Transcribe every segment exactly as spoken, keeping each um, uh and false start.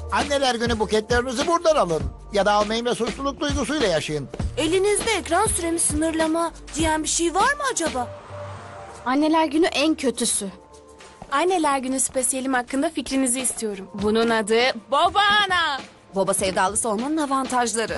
Anneler günü buketlerinizi buradan alın. Ya da almayın ve suçluluk duygusuyla yaşayın. Elinizde ekran süremi sınırlama diyen bir şey var mı acaba? Anneler günü en kötüsü. Anneler günü spesiyelim hakkında fikrinizi istiyorum. Bunun adı Bobana. Boba sevdalısı olmanın avantajları.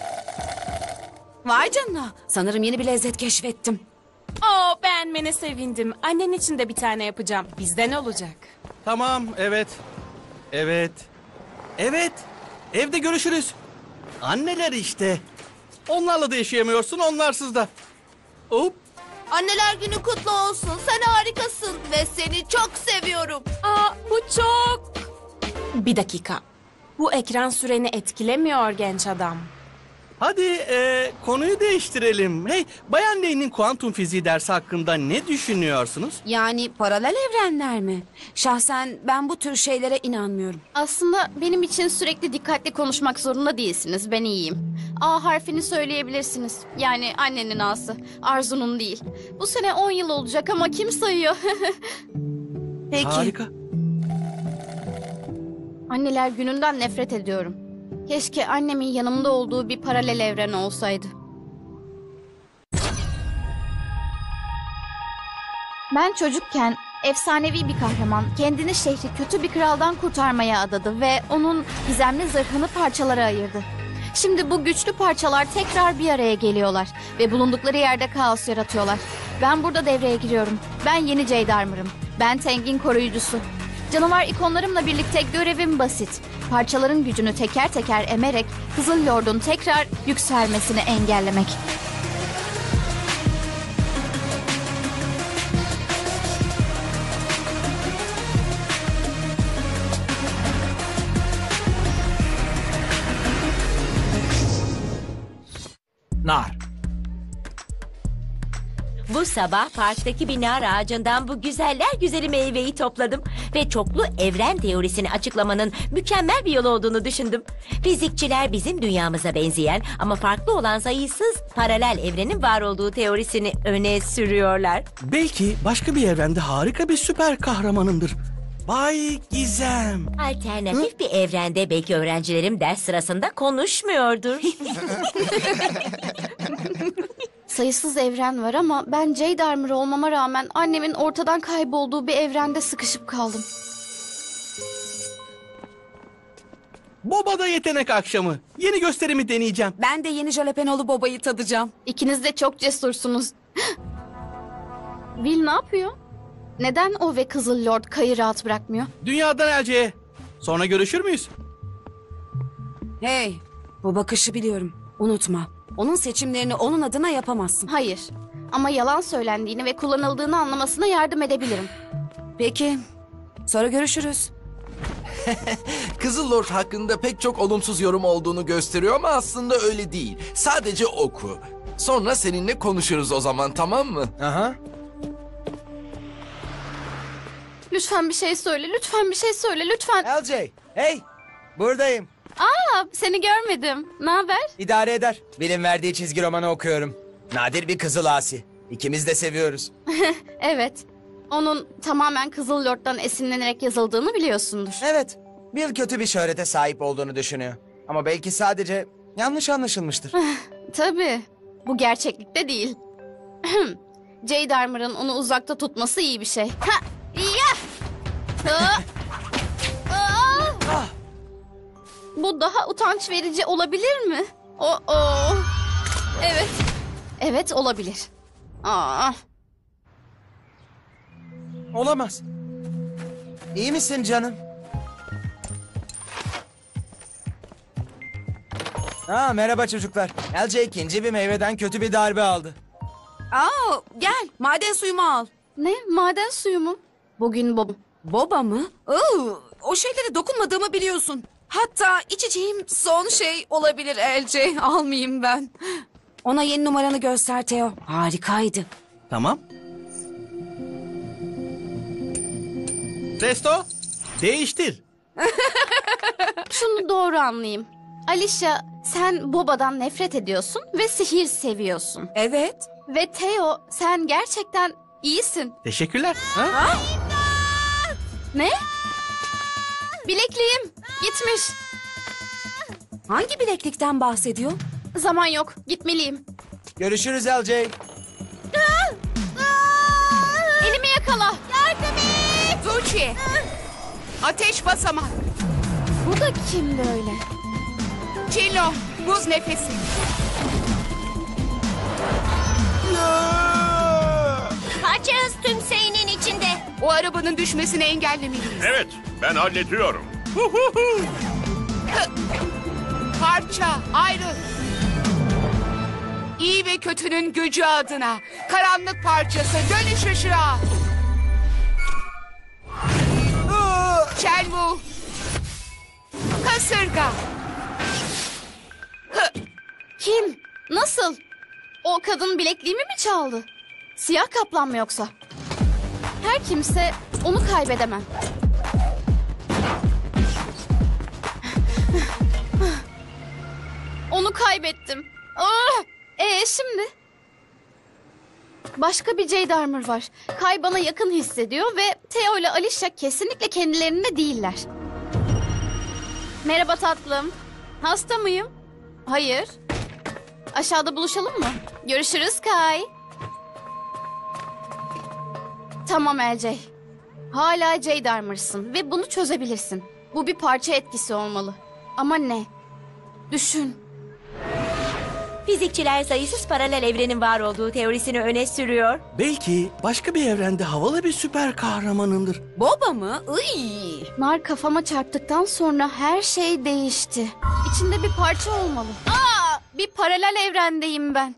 Vay canına. Sanırım yeni bir lezzet keşfettim. Oo, beğenmene sevindim. Annen için de bir tane yapacağım. Bizden olacak. Tamam, evet. Evet. Evet. Evde görüşürüz. Anneler işte. Onlarla da yaşayamıyorsun, onlarsız da. Hop. Anneler günü kutlu olsun. Sen harikasın ve seni çok seviyorum. Aa, bu çok... Bir dakika. Bu ekran süreni etkilemiyor genç adam. Hadi e, konuyu değiştirelim. Hey, Bayan Lane'in kuantum fiziği dersi hakkında ne düşünüyorsunuz? Yani paralel evrenler mi? Şahsen ben bu tür şeylere inanmıyorum. Aslında benim için sürekli dikkatli konuşmak zorunda değilsiniz. Ben iyiyim. A harfini söyleyebilirsiniz. Yani annenin A'sı. Arzu'nun değil. Bu sene on yıl olacak ama kim sayıyor? Peki. Harika. Anneler gününden nefret ediyorum. Keşke annemin yanımda olduğu bir paralel evren olsaydı. Ben çocukken efsanevi bir kahraman kendini şehri kötü bir kraldan kurtarmaya adadı ve onun gizemli zırhını parçalara ayırdı. Şimdi bu güçlü parçalar tekrar bir araya geliyorlar ve bulundukları yerde kaos yaratıyorlar. Ben burada devreye giriyorum. Ben yeni Jade Armor'ım. Ben Teng'in koruyucusu. Canavar ikonlarımla birlikte görevim basit. Parçaların gücünü teker teker emerek Kızıl Lord'un tekrar yükselmesini engellemek. Nar. Bu sabah parktaki bir nar ağacından bu güzeller güzeli meyveyi topladım. Ve çoklu evren teorisini açıklamanın mükemmel bir yol olduğunu düşündüm. Fizikçiler bizim dünyamıza benzeyen ama farklı olan sayısız paralel evrenin var olduğu teorisini öne sürüyorlar. Belki başka bir evrende harika bir süper kahramanımdır. Bay Gizem. Alternatif bir evrende belki öğrencilerim ders sırasında konuşmuyordur. Sayısız evren var ama ben Jade Armor olmama rağmen annemin ortadan kaybolduğu bir evrende sıkışıp kaldım. Boba'da yetenek akşamı. Yeni gösterimi deneyeceğim. Ben de yeni jalapenolu bobayı tadacağım. İkiniz de çok cesursunuz. Will ne yapıyor? Neden o ve Kızıl Lord Kay'ı rahat bırakmıyor? Dünyadan elceye. Sonra görüşür müyüz? Hey, bu bakışı biliyorum. Unutma. Onun seçimlerini onun adına yapamazsın. Hayır. Ama yalan söylendiğini ve kullanıldığını anlamasına yardım edebilirim. Peki. Sonra görüşürüz. Kızıl Lord hakkında pek çok olumsuz yorum olduğunu gösteriyor ama aslında öyle değil. Sadece oku. Sonra seninle konuşuruz o zaman, tamam mı? Aha. Lütfen bir şey söyle, lütfen bir şey söyle, lütfen. L J, hey! Buradayım. Aa, seni görmedim. Ne haber? İdare eder. Bilim verdiği çizgi romanı okuyorum. Nadir bir kızıl asi. İkimiz de seviyoruz. Evet. Onun tamamen Kızıl Lord'dan esinlenerek yazıldığını biliyorsundur. Evet, Bill kötü bir şöhrete sahip olduğunu düşünüyor. Ama belki sadece yanlış anlaşılmıştır. Tabii. Bu gerçeklikte değil. Jade Armor'ın onu uzakta tutması iyi bir şey. Ha! Ya! Ha! Aa! Bu daha utanç verici olabilir mi? O o. Evet. Evet olabilir. Aa. Olamaz. İyi misin canım? Aa, merhaba çocuklar. L J ikinci bir meyveden kötü bir darbe aldı. Aa, gel. Maden suyumu al. Ne? Maden suyu mu? Bugün Bob. Boba mı? Oo, o şeylere dokunmadığımı biliyorsun. Hatta içeceğim son şey olabilir L J. Almayayım ben. Ona yeni numaranı göster Theo. Harikaydı. Tamam. Resto, değiştir. Şunu doğru anlayayım. Alicia, sen Boba'dan nefret ediyorsun ve sihir seviyorsun. Evet. Ve Theo, sen gerçekten iyisin. Teşekkürler. Ha? Ne? Bilekliğim. Gitmiyor. Hayır. Hangi bileklikten bahsediyor? Zaman yok. Gitmeliyim. Görüşürüz L J. Elimi yakala. Tuğçe. Ateş basamak. Bu da kim böyle? Çilo. Buz nefesi. Parça hız tüm seyinin içinde. O arabanın düşmesini engellemeliyiz. Evet, ben hallediyorum. Parça ayrıl. İyi ve kötünün gücü adına. Karanlık parçası dönüş ışığa. Shenwu. Kasırga. Kim? Nasıl? O kadın bilekliğimi mi çaldı? Siyah kaplan mı yoksa? Her kimse onu kaybedemem. Onu kaybettim. Ah! Ee şimdi? Başka bir Jade Armor var. Kay bana yakın hissediyor ve Theo ile Alicia kesinlikle kendilerinde değiller. Merhaba tatlım. Hasta mıyım? Hayır. Aşağıda buluşalım mı? Görüşürüz Kay. Tamam L J. Hala Jade Armor'sın ve bunu çözebilirsin. Bu bir parça etkisi olmalı. Ama ne? Düşün. Fizikçiler sayısız paralel evrenin var olduğu teorisini öne sürüyor. Belki başka bir evrende havalı bir süper kahramanındır. Boba mı? Iy. Nar kafama çarptıktan sonra her şey değişti. İçinde bir parça olmalı. Aa, bir paralel evrendeyim ben.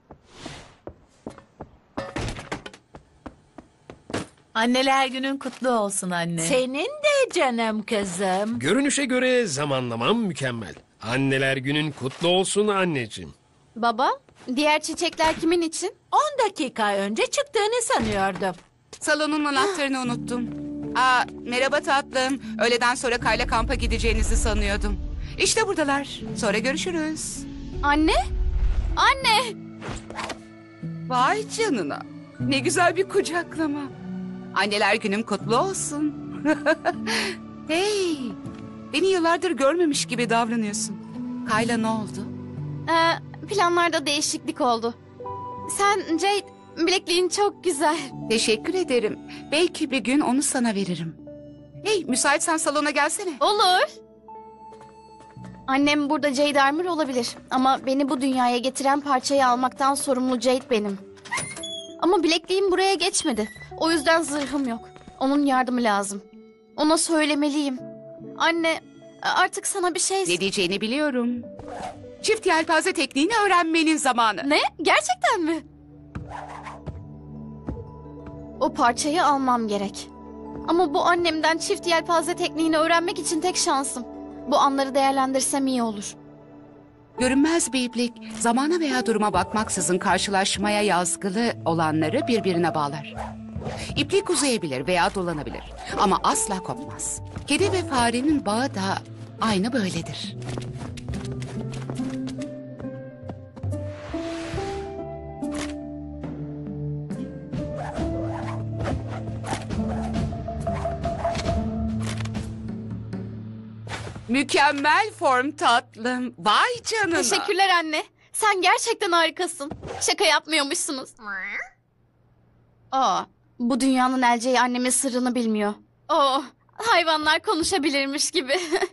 Anneler günün kutlu olsun anne. Senin de canım kızım. Görünüşe göre zamanlamam mükemmel. Anneler günün kutlu olsun anneciğim. Baba, diğer çiçekler kimin için? On dakika önce çıktığını sanıyordum. Salonun anahtarını unuttum. Aa, merhaba tatlım. Öğleden sonra Kayla kampa gideceğinizi sanıyordum. İşte buradalar. Sonra görüşürüz. Anne? Anne! Vay canına. Ne güzel bir kucaklama. Anneler günüm kutlu olsun. Hey, beni yıllardır görmemiş gibi davranıyorsun. Kayla ne oldu? Ee, planlarda değişiklik oldu. Sen Jade, bilekliğin çok güzel. Teşekkür ederim. Belki bir gün onu sana veririm. Hey, müsaitsen salona gelsene. Olur. Annem burada Jade Armor olabilir. Ama beni bu dünyaya getiren parçayı almaktan sorumlu Jade benim. Ama bilekliğim buraya geçmedi. O yüzden zırhım yok. Onun yardımı lazım. Ona söylemeliyim. Anne, artık sana bir şey... Ne diyeceğini biliyorum. Çift yelpaze tekniğini öğrenmenin zamanı. Ne? Gerçekten mi? O parçayı almam gerek. Ama bu annemden çift yelpaze tekniğini öğrenmek için tek şansım. Bu anları değerlendirsem iyi olur. Görünmez bir iplik, zamana veya duruma bakmaksızın karşılaşmaya yazgılı olanları birbirine bağlar. İplik uzayabilir veya dolanabilir ama asla kopmaz. Kedi ve farenin bağı da aynı böyledir. Mükemmel form tatlım. Vay canına. Teşekkürler anne. Sen gerçekten harikasın. Şaka yapmıyormuşsunuz. Aa, bu dünyanın elceği annemin sırrını bilmiyor. Oo, hayvanlar konuşabilirmiş gibi.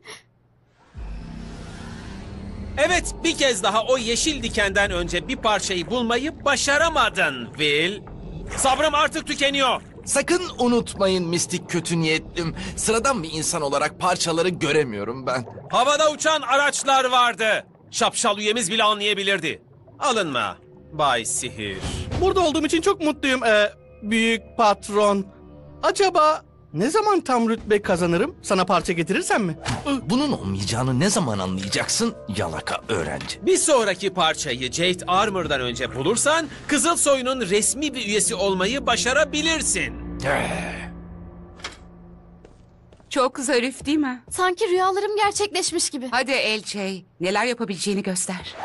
Evet, bir kez daha o yeşil dikenden önce bir parçayı bulmayı başaramadın Will. Sabrım artık tükeniyor. Sakın unutmayın mistik kötü niyetlim. Sıradan bir insan olarak parçaları göremiyorum ben. Havada uçan araçlar vardı. Şapşal üyemiz bile anlayabilirdi. Alınma Bay Sihir. Burada olduğum için çok mutluyum ee, büyük patron. Acaba ne zaman tam rütbe kazanırım? Sana parça getirirsem mi? Bunun olmayacağını ne zaman anlayacaksın yalaka öğrenci? Bir sonraki parçayı Jade Armor'dan önce bulursan Kızıl Soy'un resmi bir üyesi olmayı başarabilirsin. Çok zarif değil mi? Sanki rüyalarım gerçekleşmiş gibi. Hadi L J, neler yapabileceğini göster.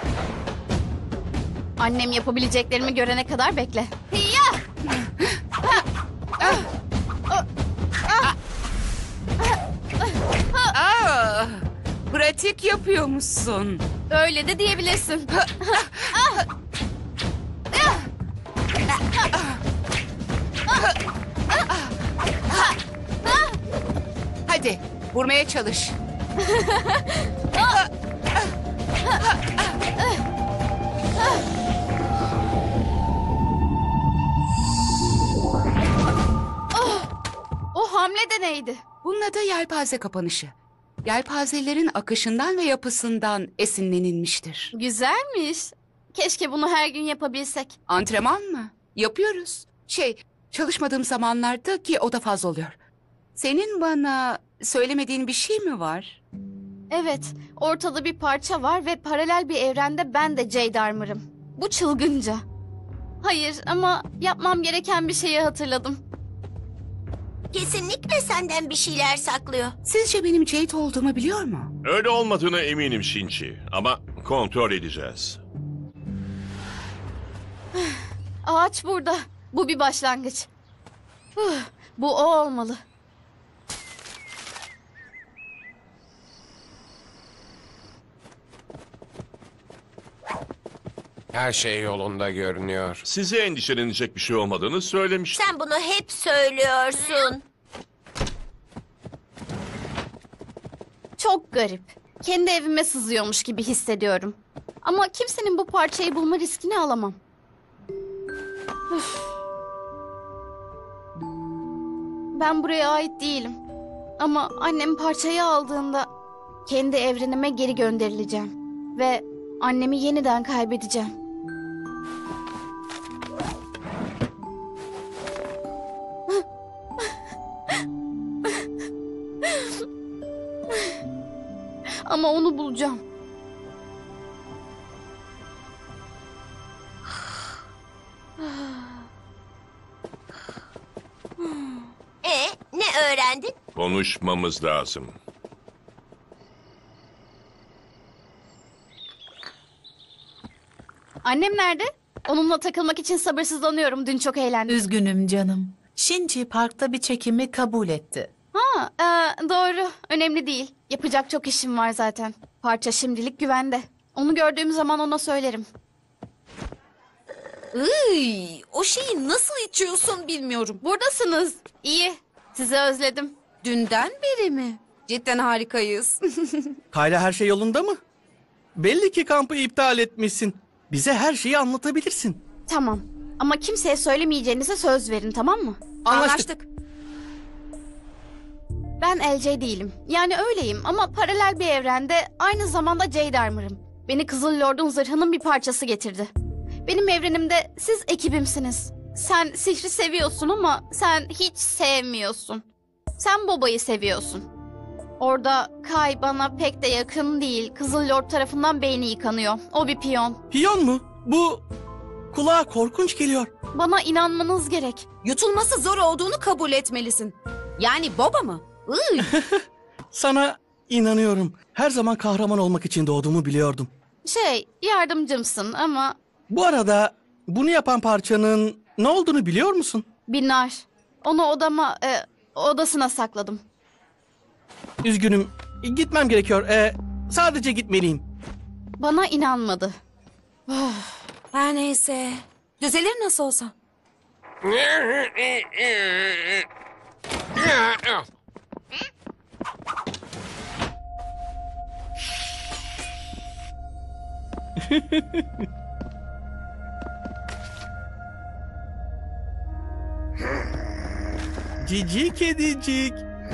Annem yapabileceklerimi görene kadar bekle. Hiyya! Aa, Pratik yapıyormuşsun. Öyle de diyebilirsin. Hadi vurmaya çalış. O hamle de neydi? Bunun adı yelpaze kapanışı. Yelpazelerin akışından ve yapısından esinlenilmiştir. Güzelmiş. Keşke bunu her gün yapabilsek. Antrenman mı? Yapıyoruz. Şey, çalışmadığım zamanlarda ki o da fazla oluyor. Senin bana söylemediğin bir şey mi var? Evet, ortada bir parça var ve paralel bir evrende ben de Jade Armor'ım. Bu çılgınca. Hayır ama yapmam gereken bir şeyi hatırladım. Kesinlikle senden bir şeyler saklıyor. Sizce benim Jade olduğumu biliyor mu? Öyle olmadığına eminim Shinji. Ama kontrol edeceğiz. Ağaç burada. Bu bir başlangıç. Huh, bu o olmalı. Her şey yolunda görünüyor. Size endişelenecek bir şey olmadığını söylemiştim. Sen bunu hep söylüyorsun. Çok garip. Kendi evime sızıyormuş gibi hissediyorum. Ama kimsenin bu parçayı bulma riskini alamam. Üf. Ben buraya ait değilim. Ama annem parçayı aldığında kendi evrenime geri gönderileceğim. Ve annemi yeniden kaybedeceğim. Ama onu bulacağım. E ne öğrendin? Konuşmamız lazım. Annem nerede? Onunla takılmak için sabırsızlanıyorum. Dün çok eğlendim. Üzgünüm canım. Shinji parkta bir çekimi kabul etti. Ha, e, doğru. Önemli değil. Yapacak çok işim var zaten. Parça şimdilik güvende. Onu gördüğüm zaman ona söylerim. Iy, o şeyi nasıl içiyorsun bilmiyorum. Buradasınız. İyi. Sizi özledim. Dünden beri mi? Cidden harikayız. Kayla her şey yolunda mı? Belli ki kampı iptal etmişsin. Bize her şeyi anlatabilirsin. Tamam. Ama kimseye söylemeyeceğinize söz verin, tamam mı? Anlaştık. Ben L J değilim. Yani öyleyim ama paralel bir evrende aynı zamanda Jade Armor'ım. Beni Kızıl Lord'un zırhının bir parçası getirdi. Benim evrenimde siz ekibimsiniz. Sen sihri seviyorsun ama sen hiç sevmiyorsun. Sen Boba'yı seviyorsun. Orada Kai bana pek de yakın değil. Kızıl Lord tarafından beyni yıkanıyor. O bir piyon. Piyon mu? Bu kulağa korkunç geliyor. Bana inanmanız gerek. Yutulması zor olduğunu kabul etmelisin. Yani Boba mı? Iy. Sana inanıyorum. Her zaman kahraman olmak için doğduğumu biliyordum. Şey, yardımcımsın ama... Bu arada bunu yapan parçanın ne olduğunu biliyor musun? Binar. Onu odama, e, odasına sakladım. Üzgünüm. Gitmem gerekiyor. Ee, sadece gitmeliyim. Bana inanmadı. Her neyse. Düzelir nasıl olsa. Cici kedicik.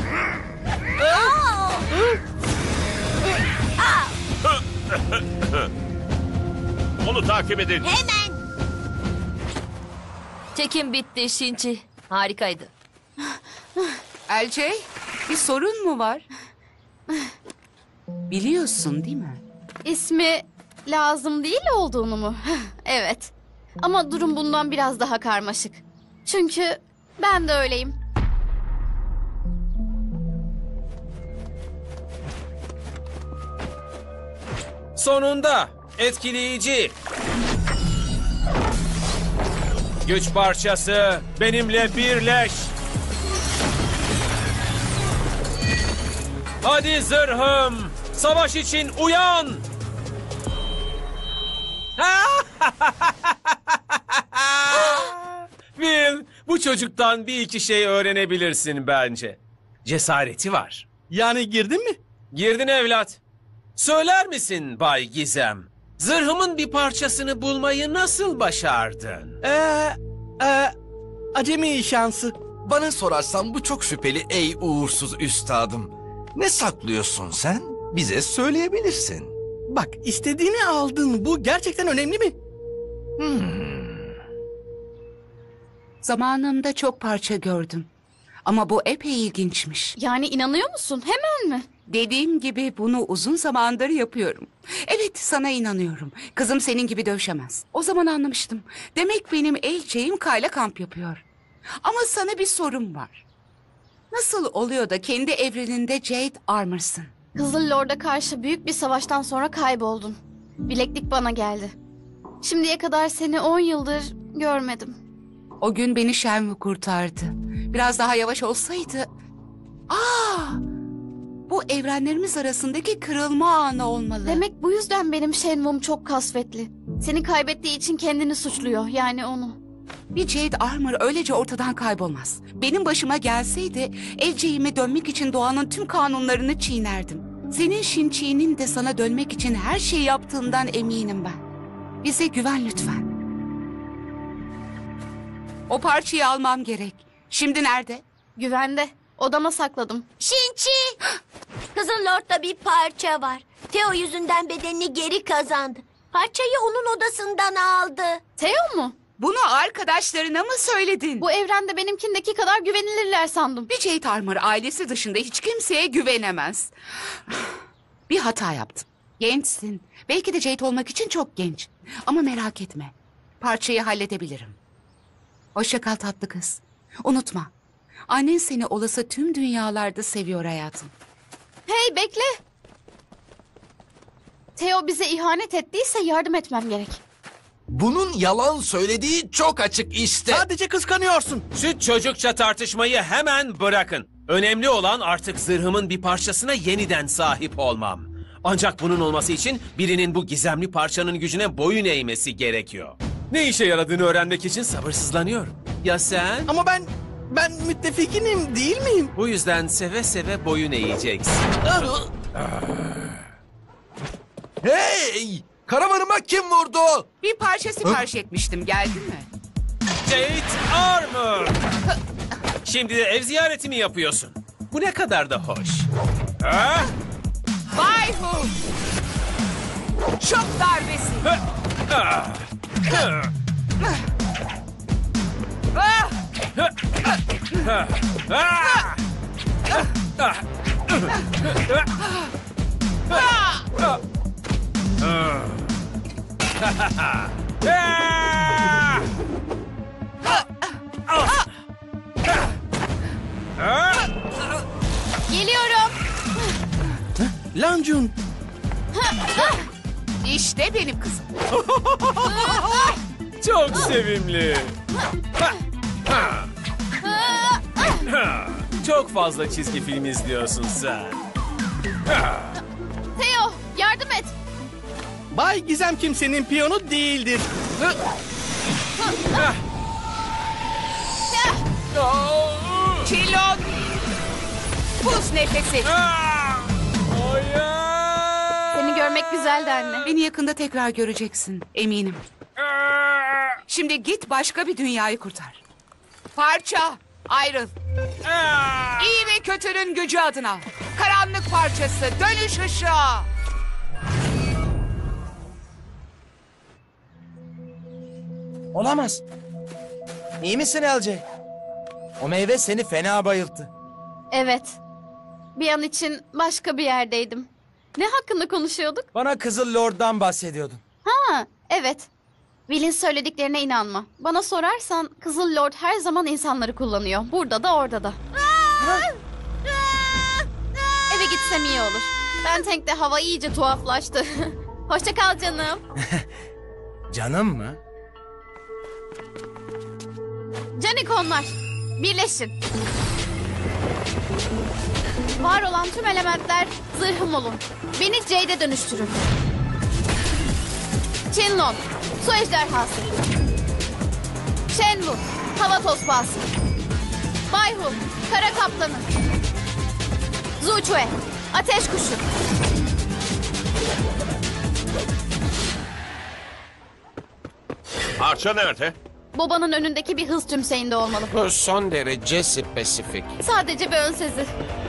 Onu takip edin. Hemen. Çekim bitti Shinji. Harikaydı. L J, bir sorun mu var? Biliyorsun değil mi? İsmi lazım değil olduğunu mu? Evet. Ama durum bundan biraz daha karmaşık. Çünkü ben de öyleyim. Sonunda etkileyici. Güç parçası benimle birleş. Hadi zırhım. Savaş için uyan! Will, bu çocuktan bir iki şey öğrenebilirsin bence. Cesareti var. Yani girdin mi? Girdin evlat. Söyler misin Bay Gizem? Zırhımın bir parçasını bulmayı nasıl başardın? Eee... E, acemi şansı. Bana sorarsan bu çok şüpheli ey uğursuz üstadım. Ne saklıyorsun sen? Bize söyleyebilirsin. Bak, istediğini aldın. Bu gerçekten önemli mi? Hmm. Zamanımda çok parça gördüm. Ama bu epey ilginçmiş. Yani inanıyor musun? Hemen mi? Dediğim gibi bunu uzun zamandır yapıyorum. Evet, sana inanıyorum. Kızım senin gibi dövüşemez. O zaman anlamıştım. Demek benim elçeğim Kayla kamp yapıyor. Ama sana bir sorum var. Nasıl oluyor da kendi evreninde Jade Armor'sın? Kızıl Lord'a karşı büyük bir savaştan sonra kayboldun. Bileklik bana geldi. Şimdiye kadar seni on yıldır görmedim. O gün beni Shenwu kurtardı. Biraz daha yavaş olsaydı... Aa! Bu evrenlerimiz arasındaki kırılma anı olmalı. Demek bu yüzden benim Shenwu'm çok kasvetli. Seni kaybettiği için kendini suçluyor, yani onu. Bir Jade Armor öylece ortadan kaybolmaz. Benim başıma gelseydi elceğime dönmek için doğanın tüm kanunlarını çiğnerdim. Senin Shinchi'nin de sana dönmek için her şeyi yaptığından eminim ben. Bize güven lütfen. O parçayı almam gerek. Şimdi nerede? Güvende. Odama sakladım. Shinchi! Kızıl Lord'da bir parça var. Theo yüzünden bedenini geri kazandı. Parçayı onun odasından aldı. Theo mu? Bunu arkadaşlarına mı söyledin? Bu evrende benimkindeki kadar güvenilirler sandım. Bir Jade Armor ailesi dışında hiç kimseye güvenemez. Bir hata yaptım. Gençsin. Belki de Jade olmak için çok genç. Ama merak etme. Parçayı halledebilirim. Hoşça kal tatlı kız. Unutma. Annen seni olası tüm dünyalarda seviyor hayatım. Hey bekle. Theo bize ihanet ettiyse yardım etmem gerek. Bunun yalan söylediği çok açık işte. Sadece kıskanıyorsun. Şu çocukça tartışmayı hemen bırakın. Önemli olan artık zırhımın bir parçasına yeniden sahip olmam. Ancak bunun olması için birinin bu gizemli parçanın gücüne boyun eğmesi gerekiyor. Ne işe yaradığını öğrenmek için sabırsızlanıyorum. Ya sen? Ama ben... Ben müttefikinim değil miyim? Bu yüzden seve seve boyun eğeceksin. Hey! Karavanıma kim vurdu? Bir parça sipariş etmiştim. Geldin mi? Jade Armor! Şimdi de ev ziyareti mi yapıyorsun? Bu ne kadar da hoş. Ha? Bay Hu! Şok darbesi! Ah! Ah! Ah! Geliyorum. Lancun. İşte benim kızım. Çok sevimli. Çok fazla çizgi film izliyorsun sen. Theo yardım et. Bay Gizem kimsenin piyonu değildir. Çilon! Buz nefesi. Seni görmek güzeldi anne. Beni yakında tekrar göreceksin, eminim. Şimdi git başka bir dünyayı kurtar. Parça, ayrıl. İyi ve kötünün gücü adına. Karanlık parçası, dönüş ışığa. Olamaz. İyi misin Elce? O meyve seni fena bayılttı. Evet. Bir an için başka bir yerdeydim. Ne hakkında konuşuyorduk? Bana Kızıl Lord'dan bahsediyordun. Ha, evet. Will'in söylediklerine inanma. Bana sorarsan Kızıl Lord her zaman insanları kullanıyor. Burada da orada da. Eve gitsem iyi olur. Benteng'de hava iyice tuhaflaştı. Hoşça kal canım. Canım mı? Canikonlar, birleşin. Var olan tüm elementler zırhım olun. Beni Jade'e dönüştürün. Shenlong, su ejderhası. Shenwu, hava tosbağası. Bayhu, kara kaplanı. Zuchue, ateş kuşu. Parça nerede? Boba'nın önündeki bir hız tümseyinde olmalı. Bu son derece spesifik. Sadece bir ön sezi.